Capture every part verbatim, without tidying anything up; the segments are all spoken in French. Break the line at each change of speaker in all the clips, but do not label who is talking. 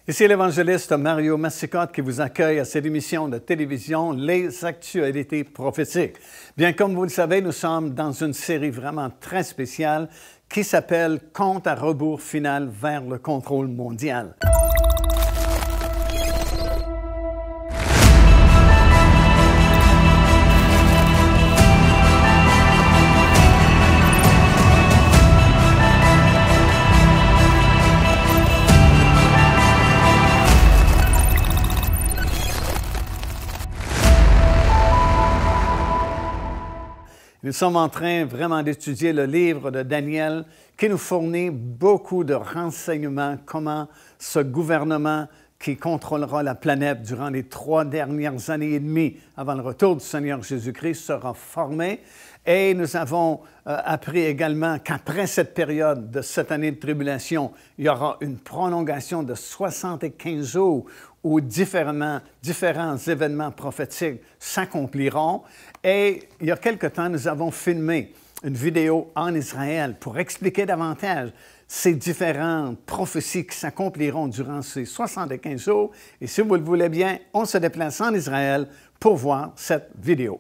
Ici l'évangéliste Mario Massicotte qui vous accueille à cette émission de télévision Les Actualités prophétiques. Bien, comme vous le savez, nous sommes dans une série vraiment très spéciale qui s'appelle « Compte à rebours final vers le contrôle mondial ». Nous sommes en train vraiment d'étudier le livre de Daniel qui nous fournit beaucoup de renseignements comment ce gouvernement qui contrôlera la planète durant les trois dernières années et demie avant le retour du Seigneur Jésus-Christ sera formé. Et nous avons euh, appris également qu'après cette période de sept années de tribulation, il y aura une prolongation de soixante-quinze jours où différents, différents événements prophétiques s'accompliront. Et il y a quelque temps, nous avons filmé une vidéo en Israël pour expliquer davantage ces différentes prophéties qui s'accompliront durant ces soixante-quinze jours. Et si vous le voulez bien, on se déplace en Israël pour voir cette vidéo.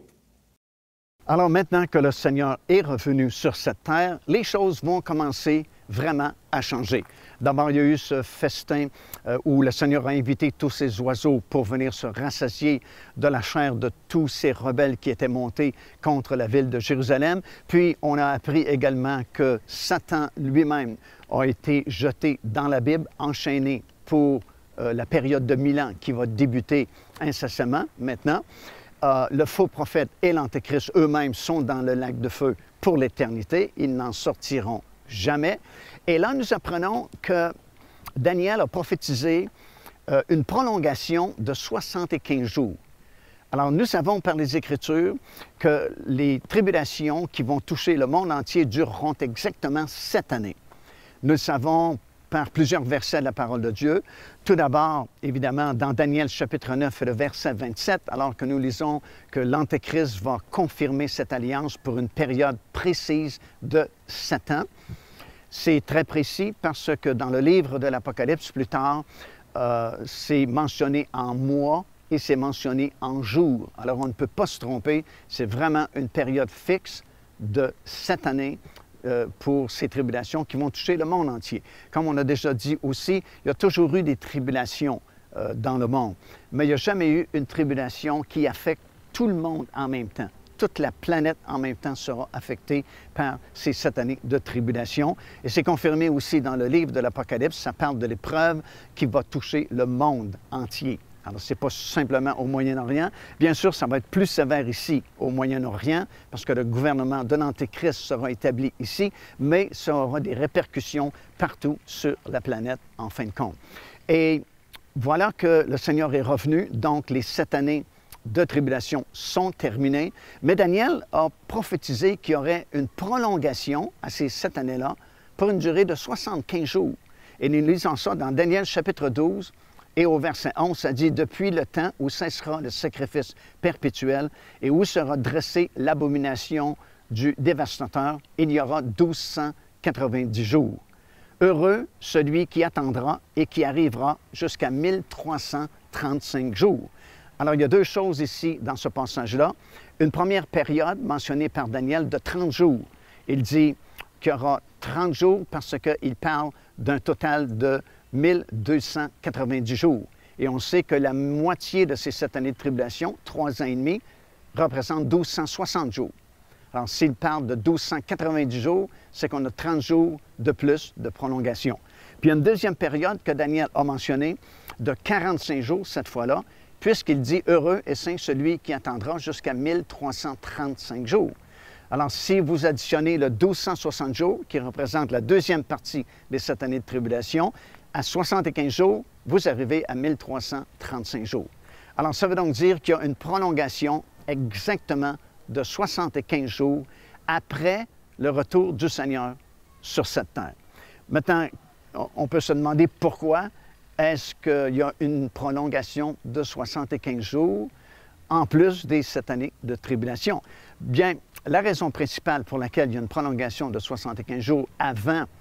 Alors maintenant que le Seigneur est revenu sur cette terre, les choses vont commencer vraiment à changer. D'abord, il y a eu ce festin euh, où le Seigneur a invité tous ces oiseaux pour venir se rassasier de la chair de tous ces rebelles qui étaient montés contre la ville de Jérusalem. Puis, on a appris également que Satan lui-même a été jeté dans la Bible, enchaîné pour euh, la période de mille ans qui va débuter incessamment maintenant. Euh, le faux prophète et l'Antéchrist eux-mêmes sont dans le lac de feu pour l'éternité. Ils n'en sortiront jamais. Et là, nous apprenons que Daniel a prophétisé euh, une prolongation de soixante-quinze jours. Alors, nous savons par les Écritures que les tribulations qui vont toucher le monde entier dureront exactement sept années. Nous le savons par plusieurs versets de la parole de Dieu. Tout d'abord, évidemment, dans Daniel chapitre neuf et le verset vingt-sept, alors que nous lisons que l'Antéchrist va confirmer cette alliance pour une période précise de sept ans. C'est très précis parce que dans le livre de l'Apocalypse, plus tard, euh, c'est mentionné en mois et c'est mentionné en jours. Alors, on ne peut pas se tromper. C'est vraiment une période fixe de sept années euh, pour ces tribulations qui vont toucher le monde entier. Comme on a déjà dit aussi, il y a toujours eu des tribulations euh, dans le monde, mais il n'y a jamais eu une tribulation qui affecte tout le monde en même temps. Toute la planète en même temps sera affectée par ces sept années de tribulation. Et c'est confirmé aussi dans le livre de l'Apocalypse, ça parle de l'épreuve qui va toucher le monde entier. Alors, ce n'est pas simplement au Moyen-Orient. Bien sûr, ça va être plus sévère ici, au Moyen-Orient, parce que le gouvernement de l'Antéchrist sera établi ici, mais ça aura des répercussions partout sur la planète, en fin de compte. Et voilà que le Seigneur est revenu, donc les sept années de tribulation sont terminées. Mais Daniel a prophétisé qu'il y aurait une prolongation à ces sept années-là pour une durée de soixante-quinze jours. Et nous lisons ça dans Daniel chapitre douze et au verset onze, ça dit « Depuis le temps où cessera le sacrifice perpétuel et où sera dressée l'abomination du dévastateur, il y aura douze cent quatre-vingt-dix jours. Heureux celui qui attendra et qui arrivera jusqu'à mille trois cent trente-cinq jours. » Alors, il y a deux choses ici dans ce passage-là. Une première période mentionnée par Daniel de trente jours. Il dit qu'il y aura trente jours parce qu'il parle d'un total de mille deux cent quatre-vingt-dix jours. Et on sait que la moitié de ces sept années de tribulation, trois ans et demi, représente mille deux cent soixante jours. Alors, s'il parle de mille deux cent quatre-vingt-dix jours, c'est qu'on a trente jours de plus de prolongation. Puis, il y a une deuxième période que Daniel a mentionnée de quarante-cinq jours cette fois-là, puisqu'il dit « Heureux et saint celui qui attendra jusqu'à mille trois cent trente-cinq jours ». Alors, si vous additionnez le mille deux cent soixante jours, qui représente la deuxième partie des sept années de tribulation, à soixante-quinze jours, vous arrivez à mille trois cent trente-cinq jours. Alors, ça veut donc dire qu'il y a une prolongation exactement de soixante-quinze jours après le retour du Seigneur sur cette terre. Maintenant, on peut se demander pourquoi est-ce qu'il y a une prolongation de soixante-quinze jours en plus des sept années de tribulation? Bien, la raison principale pour laquelle il y a une prolongation de soixante-quinze jours avant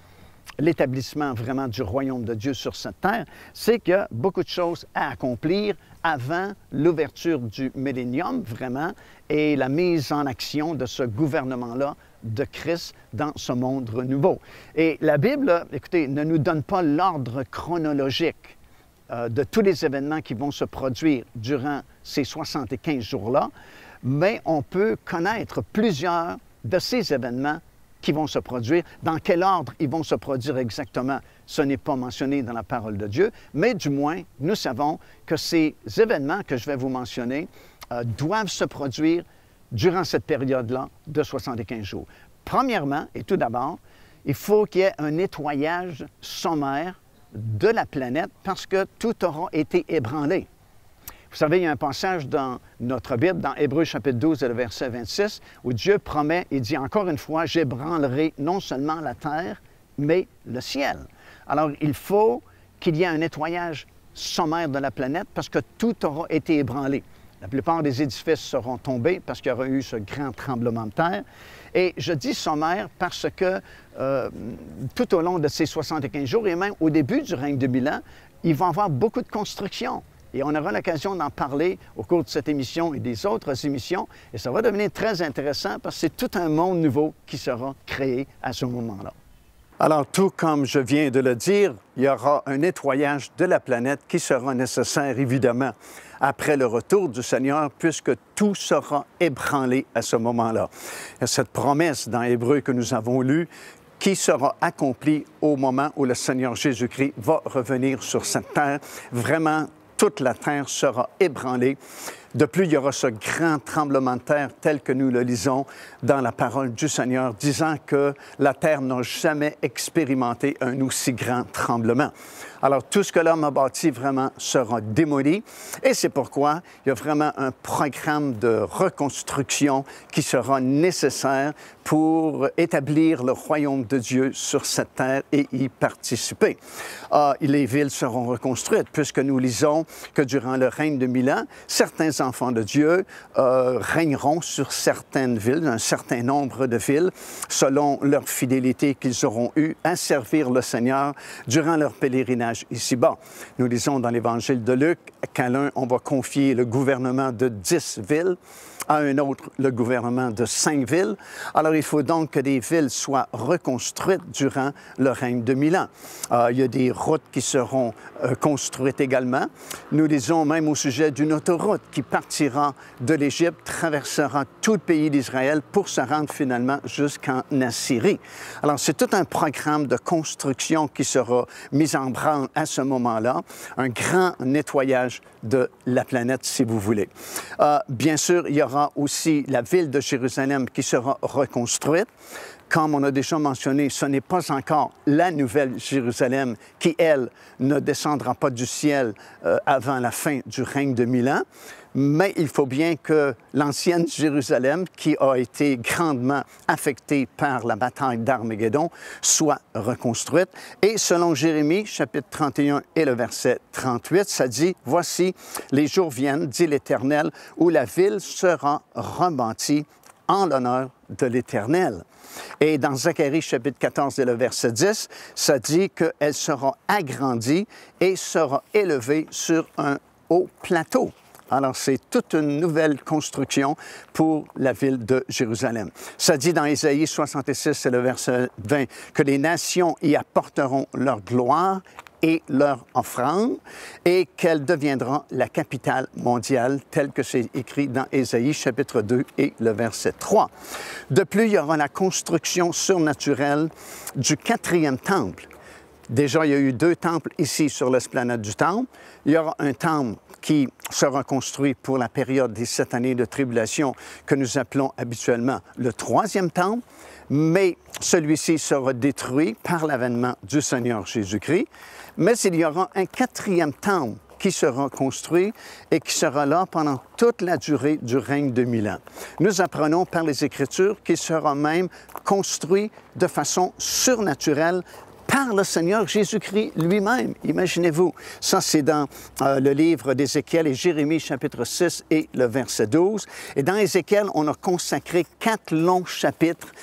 l'établissement vraiment du royaume de Dieu sur cette terre, c'est qu'il y a beaucoup de choses à accomplir avant l'ouverture du millénium, vraiment, et la mise en action de ce gouvernement-là de Christ dans ce monde renouveau. Et la Bible, écoutez, ne nous donne pas l'ordre chronologique euh, de tous les événements qui vont se produire durant ces soixante-quinze jours-là, mais on peut connaître plusieurs de ces événements qui vont se produire. Dans quel ordre ils vont se produire exactement, ce n'est pas mentionné dans la parole de Dieu, mais du moins, nous savons que ces événements que je vais vous mentionner euh, doivent se produire durant cette période-là de soixante-quinze jours. Premièrement, et tout d'abord, il faut qu'il y ait un nettoyage sommaire de la planète parce que tout aura été ébranlé. Vous savez, il y a un passage dans notre Bible, dans Hébreux chapitre douze et le verset vingt-six, où Dieu promet, il dit encore une fois, « J'ébranlerai non seulement la terre, mais le ciel. » Alors, il faut qu'il y ait un nettoyage sommaire de la planète parce que tout aura été ébranlé. La plupart des édifices seront tombés parce qu'il y aura eu ce grand tremblement de terre. Et je dis sommaire parce que euh, tout au long de ces soixante-quinze jours et même au début du règne de mille ans, il va y avoir beaucoup de construction. Et on aura l'occasion d'en parler au cours de cette émission et des autres émissions. Et ça va devenir très intéressant parce que c'est tout un monde nouveau qui sera créé à ce moment-là. Alors, tout comme je viens de le dire, il y aura un nettoyage de la planète qui sera nécessaire, évidemment, après le retour du Seigneur, puisque tout sera ébranlé à ce moment-là. Cette promesse dans Hébreux que nous avons lue, qui sera accomplie au moment où le Seigneur Jésus-Christ va revenir sur cette terre, vraiment, toute la terre sera ébranlée. De plus, il y aura ce grand tremblement de terre tel que nous le lisons dans la parole du Seigneur, disant que la terre n'a jamais expérimenté un aussi grand tremblement. Alors, tout ce que l'homme a bâti vraiment sera démoli et c'est pourquoi il y a vraiment un programme de reconstruction qui sera nécessaire pour établir le royaume de Dieu sur cette terre et y participer. Ah, les villes seront reconstruites puisque nous lisons que durant le règne de mille ans, certains enfants de Dieu euh, régneront sur certaines villes, un certain nombre de villes, selon leur fidélité qu'ils auront eue à servir le Seigneur durant leur pèlerinage ici-bas. Nous lisons dans l'Évangile de Luc qu'à l'un, on va confier le gouvernement de dix villes, à un autre le gouvernement de cinq villes. Alors, il faut donc que des villes soient reconstruites durant le règne de mille ans. Euh, il y a des routes qui seront euh, construites également. Nous lisons même au sujet d'une autoroute qui partira de l'Égypte, traversera tout le pays d'Israël pour se rendre finalement jusqu'en Assyrie. Alors, c'est tout un programme de construction qui sera mis en branle à ce moment-là, un grand nettoyage de la planète, si vous voulez. Euh, bien sûr, il y aura aussi la ville de Jérusalem qui sera reconstruite. Comme on a déjà mentionné, ce n'est pas encore la nouvelle Jérusalem qui, elle, ne descendra pas du ciel euh, avant la fin du règne de mille ans. Mais il faut bien que l'ancienne Jérusalem, qui a été grandement affectée par la bataille d'Armageddon, soit reconstruite. Et selon Jérémie, chapitre trente et un et le verset trente-huit, ça dit « Voici, les jours viennent, dit l'Éternel, où la ville sera rebâtie en l'honneur de l'Éternel. » Et dans Zacharie, chapitre quatorze et le verset dix, ça dit qu'elle sera agrandie et sera élevée sur un haut plateau. Alors, c'est toute une nouvelle construction pour la ville de Jérusalem. Ça dit dans Ésaïe soixante-six et le verset vingt que les nations y apporteront leur gloire et leur offrande et qu'elle deviendra la capitale mondiale, tel que c'est écrit dans Ésaïe chapitre deux et le verset trois. De plus, il y aura la construction surnaturelle du quatrième temple. Déjà, il y a eu deux temples ici sur l'esplanade du Temple. Il y aura un temple qui sera construit pour la période des sept années de tribulation que nous appelons habituellement le troisième temple, mais celui-ci sera détruit par l'avènement du Seigneur Jésus-Christ. Mais il y aura un quatrième temple qui sera construit et qui sera là pendant toute la durée du règne de mille ans. Nous apprenons par les Écritures qu'il sera même construit de façon surnaturelle par le Seigneur Jésus-Christ lui-même. Imaginez-vous, ça c'est dans euh, le livre d'Ézéchiel et Jérémie chapitre six et le verset douze. Et dans Ézéchiel, on a consacré quatre longs chapitres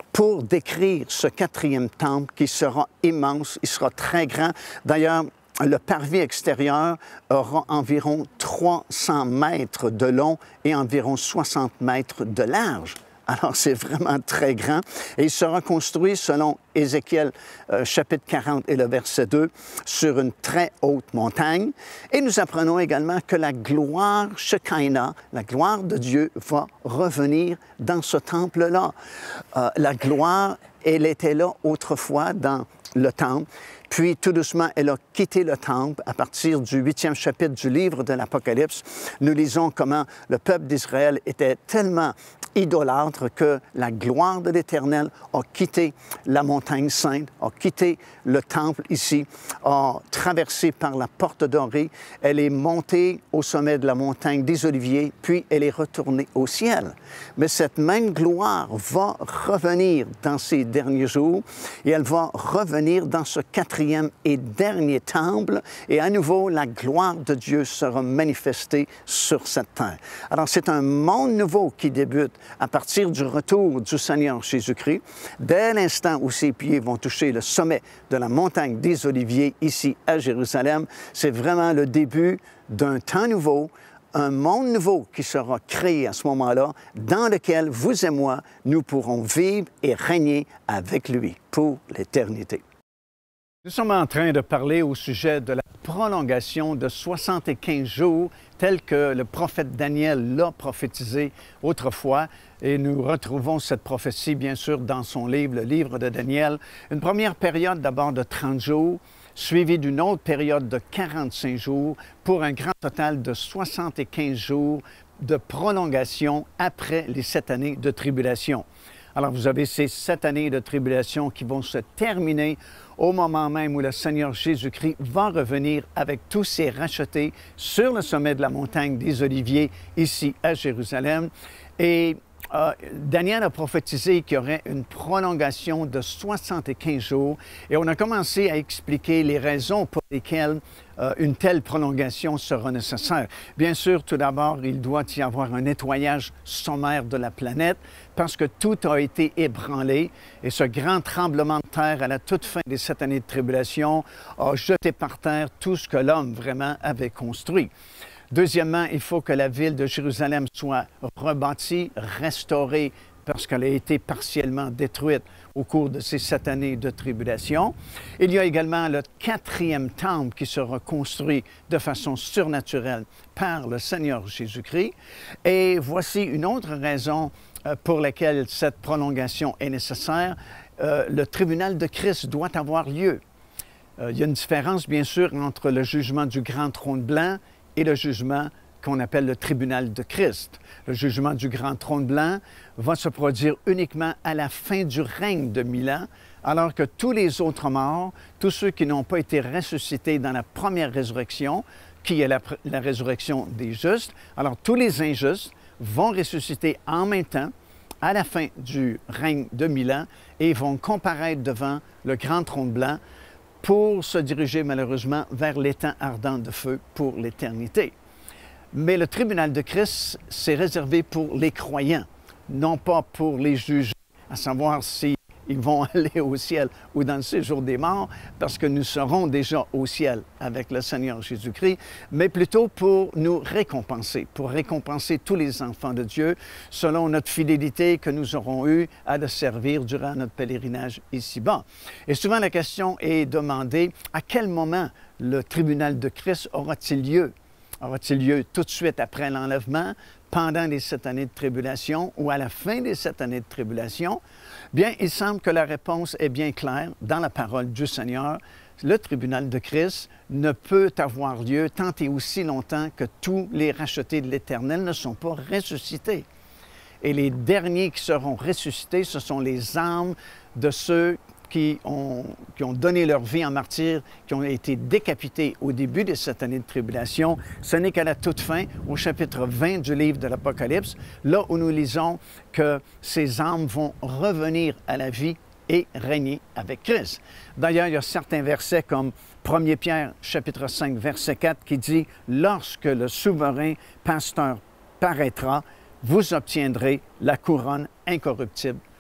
pour décrire ce quatrième temple qui sera immense, il sera très grand. D'ailleurs, le parvis extérieur aura environ trois cents mètres de long et environ soixante mètres de large. Alors, c'est vraiment très grand. Et il sera construit, selon Ézéchiel, euh, chapitre quarante et le verset deux, sur une très haute montagne. Et nous apprenons également que la gloire Shekinah, la gloire de Dieu, va revenir dans ce temple-là. Euh, la gloire, elle était là autrefois dans le temple. Puis, tout doucement, elle a quitté le temple. À partir du huitième chapitre du livre de l'Apocalypse, nous lisons comment le peuple d'Israël était tellement idolâtre que la gloire de l'Éternel a quitté la montagne sainte, a quitté le temple ici, a traversé par la porte dorée. Elle est montée au sommet de la montagne des Oliviers, puis elle est retournée au ciel. Mais cette même gloire va revenir dans ces derniers jours et elle va revenir dans ce quatrième et dernier temple et à nouveau la gloire de Dieu sera manifestée sur cette terre. Alors c'est un monde nouveau qui débute à partir du retour du Seigneur Jésus-Christ. Dès l'instant où ses pieds vont toucher le sommet de la montagne des Oliviers ici à Jérusalem, c'est vraiment le début d'un temps nouveau, un monde nouveau qui sera créé à ce moment-là, dans lequel vous et moi, nous pourrons vivre et régner avec lui pour l'éternité. Nous sommes en train de parler au sujet de la prolongation de soixante-quinze jours, tel que le prophète Daniel l'a prophétisé autrefois. Et nous retrouvons cette prophétie, bien sûr, dans son livre, le livre de Daniel. Une première période d'abord de trente jours, suivie d'une autre période de quarante-cinq jours, pour un grand total de soixante-quinze jours de prolongation après les sept années de tribulation. Alors, vous avez ces sept années de tribulation qui vont se terminer au moment même où le Seigneur Jésus-Christ va revenir avec tous ses rachetés sur le sommet de la montagne des Oliviers, ici à Jérusalem. Et euh, Daniel a prophétisé qu'il y aurait une prolongation de soixante-quinze jours. Et on a commencé à expliquer les raisons pour lesquelles euh, une telle prolongation sera nécessaire. Bien sûr, tout d'abord, il doit y avoir un nettoyage sommaire de la planète parce que tout a été ébranlé et ce grand tremblement de terre à la toute fin des sept années de tribulation a jeté par terre tout ce que l'homme vraiment avait construit. Deuxièmement, il faut que la ville de Jérusalem soit rebâtie, restaurée, parce qu'elle a été partiellement détruite au cours de ces sept années de tribulation. Il y a également le quatrième temple qui sera construit de façon surnaturelle par le Seigneur Jésus-Christ. Et voici une autre raison pour laquelle cette prolongation est nécessaire. Euh, le tribunal de Christ doit avoir lieu. Euh, il y a une différence, bien sûr, entre le jugement du grand trône blanc et le jugement qu'on appelle le tribunal de Christ. Le jugement du grand trône blanc va se produire uniquement à la fin du règne de mille ans, alors que tous les autres morts, tous ceux qui n'ont pas été ressuscités dans la première résurrection, qui est la, la résurrection des justes, alors tous les injustes vont ressusciter en même temps à la fin du règne de mille ans et vont comparaître devant le grand trône blanc pour se diriger malheureusement vers l'étang ardent de feu pour l'éternité. Mais le tribunal de Christ, c'est réservé pour les croyants, non pas pour les juges, à savoir s'ils vont aller au ciel ou dans le séjour des morts, parce que nous serons déjà au ciel avec le Seigneur Jésus-Christ, mais plutôt pour nous récompenser, pour récompenser tous les enfants de Dieu selon notre fidélité que nous aurons eue à le servir durant notre pèlerinage ici-bas. Et souvent la question est demandée, à quel moment le tribunal de Christ aura-t-il lieu? Aura-t-il lieu tout de suite après l'enlèvement, pendant les sept années de tribulation ou à la fin des sept années de tribulation? Bien, il semble que la réponse est bien claire dans la parole du Seigneur. Le tribunal de Christ ne peut avoir lieu tant et aussi longtemps que tous les rachetés de l'Éternel ne sont pas ressuscités. Et les derniers qui seront ressuscités, ce sont les âmes de ceux Qui ont, qui ont donné leur vie en martyr, qui ont été décapités au début de cette année de tribulation. Ce n'est qu'à la toute fin, au chapitre vingt du livre de l'Apocalypse, là où nous lisons que ces âmes vont revenir à la vie et régner avec Christ. D'ailleurs, il y a certains versets comme premier Pierre, chapitre cinq, verset quatre, qui dit « Lorsque le souverain pasteur paraîtra, vous obtiendrez la couronne incorruptible de la gloire. »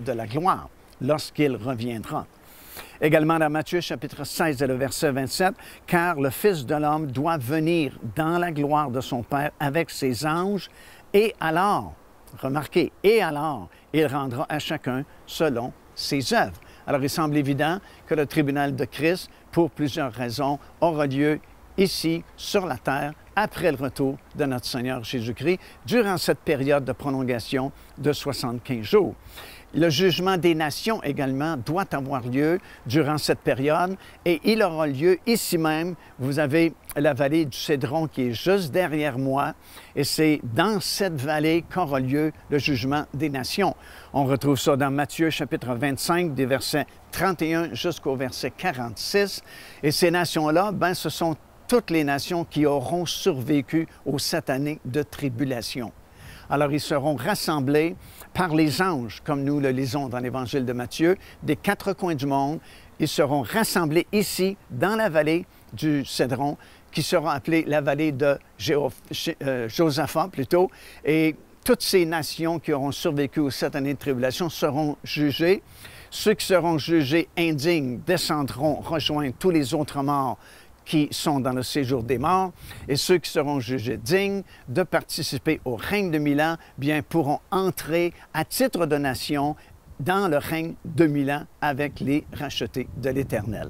lorsqu'il reviendra. Également dans Matthieu chapitre seize et le verset vingt-sept, « Car le Fils de l'homme doit venir dans la gloire de son Père avec ses anges, et alors, remarquez, et alors, il rendra à chacun selon ses œuvres. » Alors, il semble évident que le tribunal de Christ, pour plusieurs raisons, aura lieu ici, sur la terre, après le retour de notre Seigneur Jésus-Christ, durant cette période de prolongation de soixante-quinze jours. Le jugement des nations également doit avoir lieu durant cette période et il aura lieu ici même. Vous avez la vallée du Cédron qui est juste derrière moi et c'est dans cette vallée qu'aura lieu le jugement des nations. On retrouve ça dans Matthieu chapitre vingt-cinq, des versets trente et un jusqu'au verset quarante-six. Et ces nations-là, ben, ce sont toutes les nations qui auront survécu aux sept années de tribulation. Alors, ils seront rassemblés par les anges, comme nous le lisons dans l'Évangile de Matthieu, des quatre coins du monde. Ils seront rassemblés ici, dans la vallée du Cédron, qui sera appelée la vallée de Jéo, euh, Josaphat, plutôt. Et toutes ces nations qui auront survécu aux sept années de tribulation seront jugées. Ceux qui seront jugés indignes descendront rejoindre tous les autres morts qui sont dans le séjour des morts, et ceux qui seront jugés dignes de participer au règne de mille ans, bien pourront entrer à titre de nation dans le règne de mille ans avec les rachetés de l'Éternel.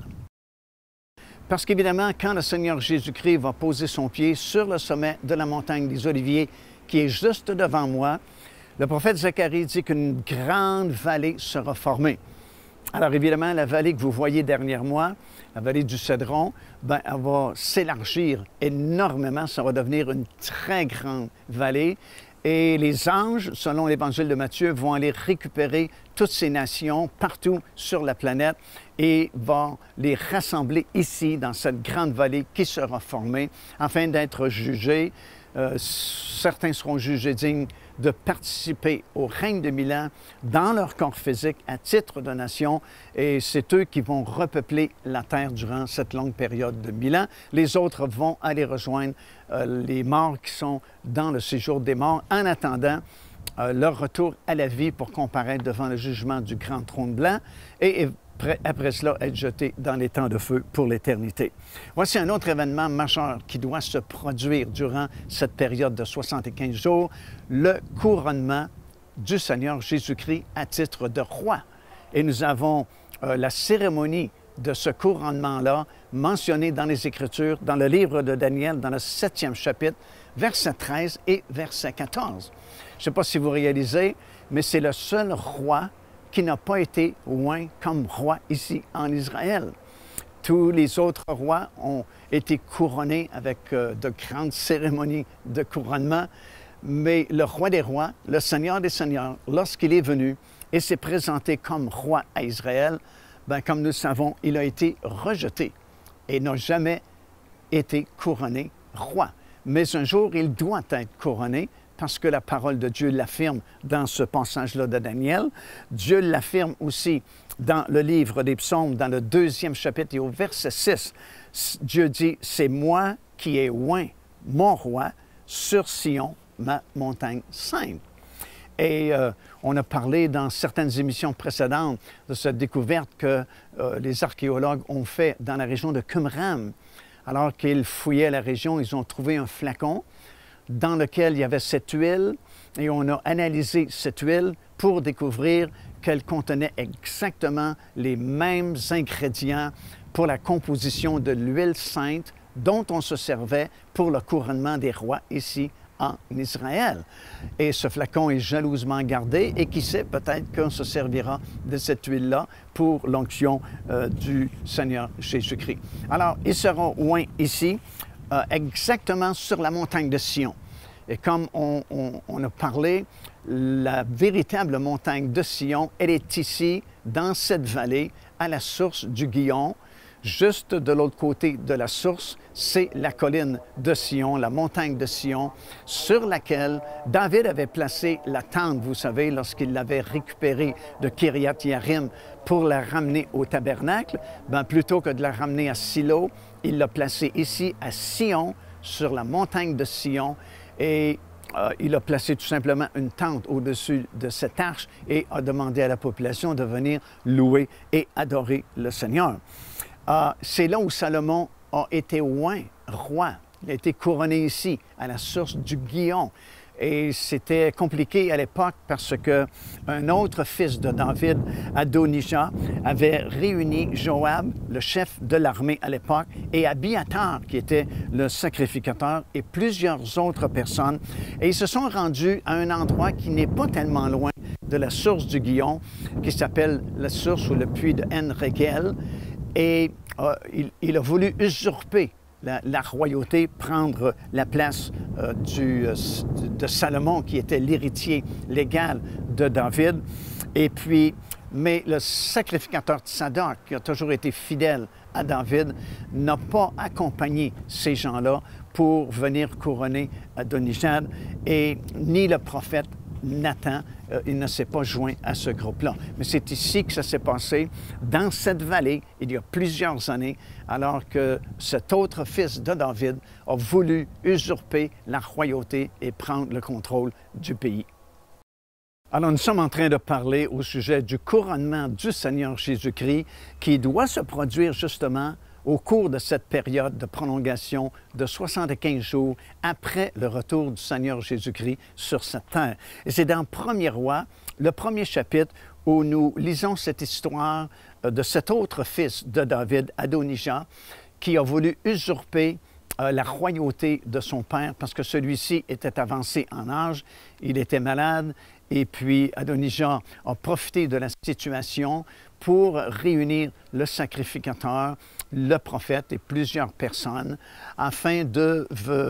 Parce qu'évidemment, quand le Seigneur Jésus-Christ va poser son pied sur le sommet de la montagne des Oliviers, qui est juste devant moi, le prophète Zacharie dit qu'une grande vallée sera formée. Alors évidemment, la vallée que vous voyez derrière moi, la vallée du Cédron, ben, elle va s'élargir énormément, ça va devenir une très grande vallée. Et les anges, selon l'Évangile de Matthieu, vont aller récupérer toutes ces nations partout sur la planète et vont les rassembler ici, dans cette grande vallée qui sera formée, afin d'être jugés. Euh, certains seront jugés dignes de participer au règne de mille ans dans leur corps physique à titre de nation, et c'est eux qui vont repeupler la terre durant cette longue période de mille ans. Les autres vont aller rejoindre euh, les morts qui sont dans le séjour des morts en attendant euh, leur retour à la vie pour comparaître devant le jugement du grand trône blanc et, et après cela, être jeté dans les temps de feu pour l'éternité. Voici un autre événement majeur qui doit se produire durant cette période de soixante-quinze jours, le couronnement du Seigneur Jésus-Christ à titre de roi. Et nous avons euh, la cérémonie de ce couronnement-là mentionnée dans les Écritures, dans le livre de Daniel, dans le septième chapitre, verset treize et verset quatorze. Je ne sais pas si vous réalisez, mais c'est le seul roi qui n'a pas été oint comme roi ici en Israël. Tous les autres rois ont été couronnés avec euh, de grandes cérémonies de couronnement, mais le roi des rois, le Seigneur des seigneurs, lorsqu'il est venu et s'est présenté comme roi à Israël, bien, comme nous le savons, il a été rejeté et n'a jamais été couronné roi. Mais un jour, il doit être couronné, parce que la parole de Dieu l'affirme dans ce passage-là de Daniel. Dieu l'affirme aussi dans le livre des Psaumes, dans le deuxième chapitre et au verset six. Dieu dit, « C'est moi qui ai oint mon roi sur Sion, ma montagne sainte. » Et euh, on a parlé dans certaines émissions précédentes de cette découverte que euh, les archéologues ont fait dans la région de Qumran. Alors qu'ils fouillaient la région, ils ont trouvé un flacon dans lequel il y avait cette huile, et on a analysé cette huile pour découvrir qu'elle contenait exactement les mêmes ingrédients pour la composition de l'huile sainte dont on se servait pour le couronnement des rois ici en Israël. Et ce flacon est jalousement gardé, et qui sait, peut-être qu'on se servira de cette huile-là pour l'onction euh, du Seigneur Jésus-Christ. Alors, ils seront oints ici, Euh, exactement sur la montagne de Sion. Et comme on, on, on a parlé, la véritable montagne de Sion, elle est ici, dans cette vallée, à la source du Gihon. Juste de l'autre côté de la source, c'est la colline de Sion, la montagne de Sion, sur laquelle David avait placé la tente, vous savez, lorsqu'il l'avait récupérée de Kiriath-Yearim pour la ramener au tabernacle. Bien, plutôt que de la ramener à Silo, il l'a placée ici, à Sion, sur la montagne de Sion. Et euh, il a placé tout simplement une tente au-dessus de cette arche et a demandé à la population de venir louer et adorer le Seigneur. Euh, c'est là où Salomon a été oint roi. Il a été couronné ici, à la source du Gihon. Et c'était compliqué à l'époque parce qu'un autre fils de David, Adonijah, avait réuni Joab, le chef de l'armée à l'époque, et Abiathar, qui était le sacrificateur, et plusieurs autres personnes. Et ils se sont rendus à un endroit qui n'est pas tellement loin de la source du Gihon, qui s'appelle la source ou le puits de En-Régel. Et euh, il, il a voulu usurper La, la royauté, prendre la place euh, du, euh, de Salomon, qui était l'héritier légal de David. Et puis, mais le sacrificateur Tsadok, qui a toujours été fidèle à David, n'a pas accompagné ces gens-là pour venir couronner Adonijah, et ni le prophète Nathan, euh, il ne s'est pas joint à ce groupe-là. Mais c'est ici que ça s'est passé, dans cette vallée, il y a plusieurs années, alors que cet autre fils de David a voulu usurper la royauté et prendre le contrôle du pays. Alors, nous sommes en train de parler au sujet du couronnement du Seigneur Jésus-Christ qui doit se produire justement au cours de cette période de prolongation de soixante-quinze jours après le retour du Seigneur Jésus-Christ sur cette terre. Et c'est dans Premier Roi, le premier chapitre, où nous lisons cette histoire de cet autre fils de David, Adonijah, qui a voulu usurper euh, la royauté de son père parce que celui-ci était avancé en âge, il était malade, et puis Adonijah a profité de la situation pour réunir le sacrificateur, le prophète et plusieurs personnes afin de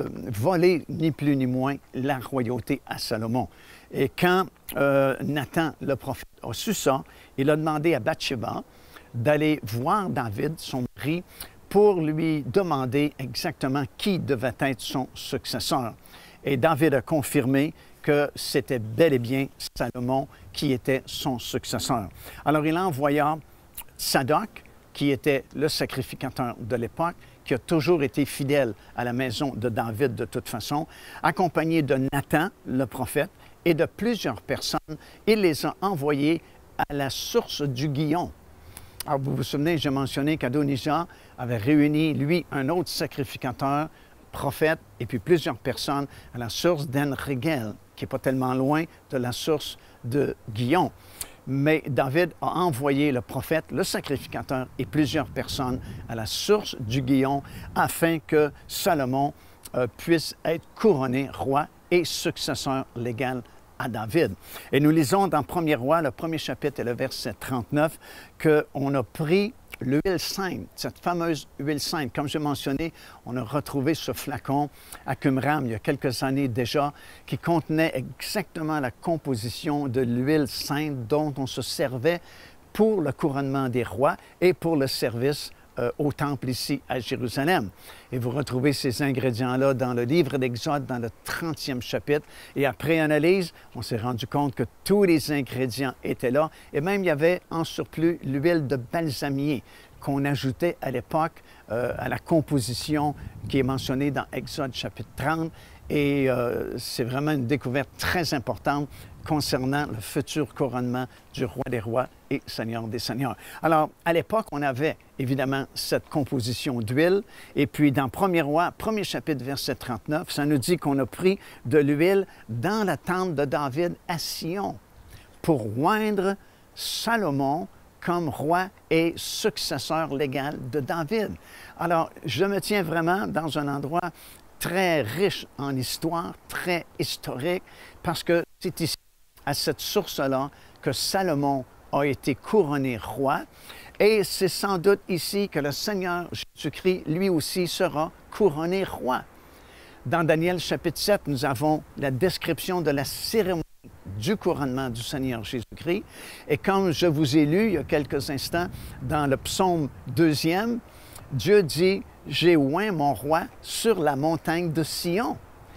voler ni plus ni moins la royauté à Salomon. Et quand euh, Nathan, le prophète, a su ça, il a demandé à Bathsheba d'aller voir David, son mari, pour lui demander exactement qui devait être son successeur. Et David a confirmé que c'était bel et bien Salomon qui était son successeur. Alors il envoya Tsadok, qui était le sacrificateur de l'époque, qui a toujours été fidèle à la maison de David de toute façon, accompagné de Nathan, le prophète, et de plusieurs personnes. Il les a envoyés à la source du Gihon. Alors, vous vous souvenez, j'ai mentionné qu'Adonijah avait réuni, lui, un autre sacrificateur, prophète, et puis plusieurs personnes à la source d'En-Régel, qui n'est pas tellement loin de la source de Gihon. Mais David a envoyé le prophète, le sacrificateur et plusieurs personnes à la source du Gihon afin que Salomon euh, puisse être couronné roi et successeur légal à David. Et nous lisons dans Premier Roi, le premier chapitre et le verset trente-neuf, qu'on a pris l'huile sainte, cette fameuse huile sainte. Comme j'ai mentionné, on a retrouvé ce flacon à Qumran il y a quelques années déjà, qui contenait exactement la composition de l'huile sainte dont on se servait pour le couronnement des rois et pour le service euh, au temple ici à Jérusalem. Et vous retrouvez ces ingrédients-là dans le livre d'Exode, dans le trentième chapitre. Et après analyse, on s'est rendu compte que tous les ingrédients étaient là. Et même, il y avait en surplus l'huile de balsamier qu'on ajoutait à l'époque euh, à la composition qui est mentionnée dans Exode chapitre trente. Et euh, c'est vraiment une découverte très importante concernant le futur couronnement du roi des rois et seigneur des seigneurs. Alors, à l'époque, on avait évidemment cette composition d'huile. Et puis, dans Premier Roi, premier chapitre, verset trente-neuf, ça nous dit qu'on a pris de l'huile dans la tente de David à Sion pour oindre Salomon comme roi et successeur légal de David. Alors, je me tiens vraiment dans un endroit très riche en histoire, très historique, parce que c'est ici, à cette source-là, que Salomon a été couronné roi. Et c'est sans doute ici que le Seigneur Jésus-Christ, lui aussi, sera couronné roi. Dans Daniel chapitre sept, nous avons la description de la cérémonie du couronnement du Seigneur Jésus-Christ. Et comme je vous ai lu il y a quelques instants dans le psaume deuxième, Dieu dit « J'ai oint mon roi sur la montagne de Sion ».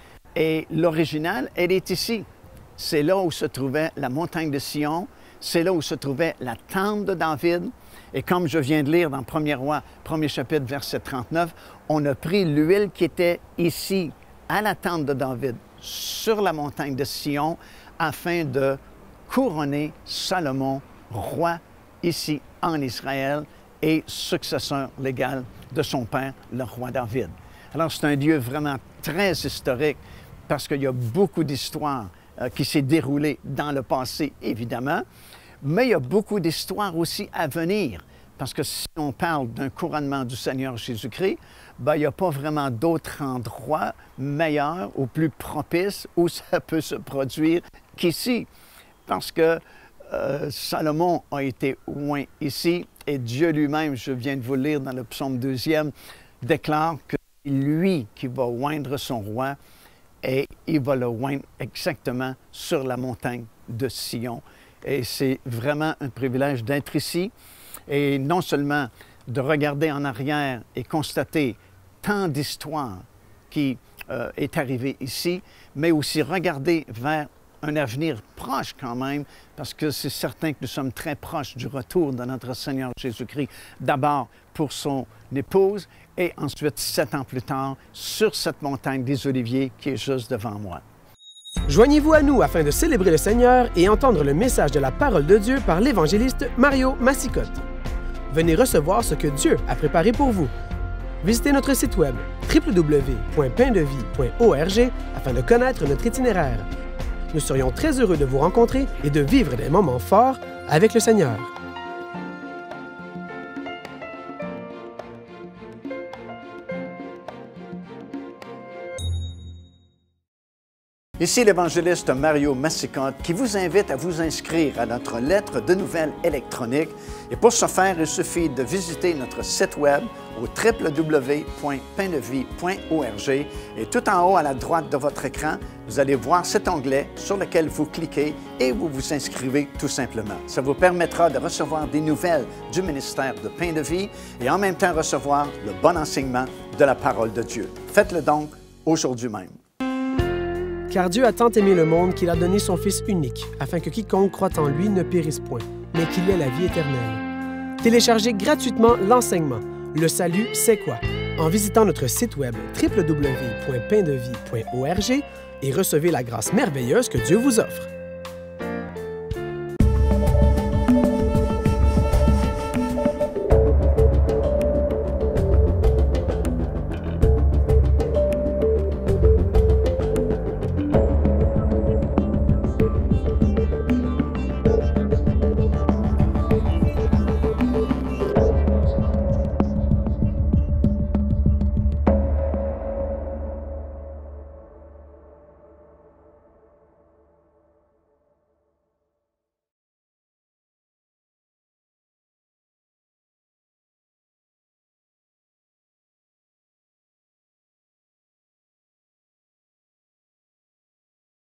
Et l'original, elle est ici. C'est là où se trouvait la montagne de Sion, c'est là où se trouvait la tente de David. Et comme je viens de lire dans Premier Roi, premier chapitre, verset trente-neuf, on a pris l'huile qui était ici, à la tente de David, sur la montagne de Sion afin de couronner Salomon, roi ici en Israël et successeur légal de son père, le roi David. Alors c'est un lieu vraiment très historique parce qu'il y a beaucoup d'histoires euh, qui s'est déroulée dans le passé, évidemment, mais il y a beaucoup d'histoires aussi à venir. Parce que si on parle d'un couronnement du Seigneur Jésus-Christ, ben, il n'y a pas vraiment d'autre endroit meilleur ou plus propice où ça peut se produire qu'ici. Parce que euh, Salomon a été oint ici et Dieu lui-même, je viens de vous le lire dans le psaume deuxième, déclare que c'est lui qui va oindre son roi et il va le oindre exactement sur la montagne de Sion. Et c'est vraiment un privilège d'être ici. Et non seulement de regarder en arrière et constater tant d'histoires qui euh, est arrivée ici, mais aussi regarder vers un avenir proche quand même, parce que c'est certain que nous sommes très proches du retour de notre Seigneur Jésus-Christ, d'abord pour son épouse et ensuite, sept ans plus tard, sur cette montagne des Oliviers qui est juste devant moi.
Joignez-vous à nous afin de célébrer le Seigneur et entendre le message de la parole de Dieu par l'évangéliste Mario Massicotte. Venez recevoir ce que Dieu a préparé pour vous. Visitez notre site web w w w point pain de vie point org afin de connaître notre itinéraire. Nous serions très heureux de vous rencontrer et de vivre des moments forts avec le Seigneur.
Ici l'évangéliste Mario Massicotte qui vous invite à vous inscrire à notre lettre de nouvelles électronique. Et pour ce faire, il suffit de visiter notre site web au w w w point pain de vie point org et tout en haut à la droite de votre écran, vous allez voir cet onglet sur lequel vous cliquez et vous vous inscrivez tout simplement. Ça vous permettra de recevoir des nouvelles du ministère de Pain de Vie et en même temps recevoir le bon enseignement de la parole de Dieu. Faites-le donc aujourd'hui même.
Car Dieu a tant aimé le monde qu'il a donné son Fils unique, afin que quiconque croit en lui ne périsse point, mais qu'il ait la vie éternelle. Téléchargez gratuitement l'enseignement « Le salut, c'est quoi ?» en visitant notre site web w w w point pain de vie point org et recevez la grâce merveilleuse que Dieu vous offre.